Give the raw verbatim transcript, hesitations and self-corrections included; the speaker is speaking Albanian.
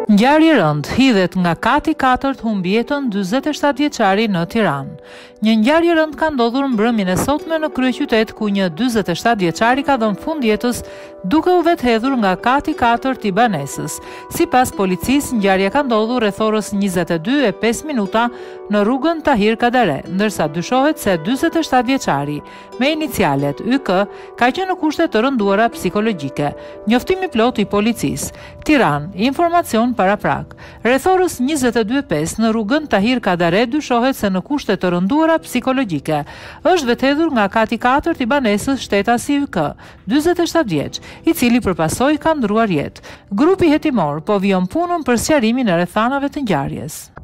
Ngjarje e rëndë hidhet nga kati katërt humbi jetën dyzet e shtatë vjeçari në Tiranë. Një ngjarje e rëndë ka ndodhur mbrëmjen e sotme në kryeqytet ku një dyzet e shtatë vjeçari ka dhënë fund jetës duke u vetë nga kati katërt i banesës. Sipas policisë, ngjarja ka ndodhur rreth orës njëzet e dy e pesë minuta në rrugën Tahir Kadare, ndërsa dyshohet se dyzet e shtatë vjeçari me inicialet Y K ka qenë në kushte të rënduara psikologjike. Njoftimi plot i policisë. Tiranë, informacion para prak. Rreth orës njëzet e dy e pesë në rrugën Tahir Kadare dyshohet se në kushte të rënduara psikologjike është vetëdhur nga kati katërt i banesës shtetasi Y K, dyzet e shtatë vjeç, i cili përpasoj ka ndruar jetë. Grupi hetimor po vijon punën për sqarimin e rrethanave të ngjarjes.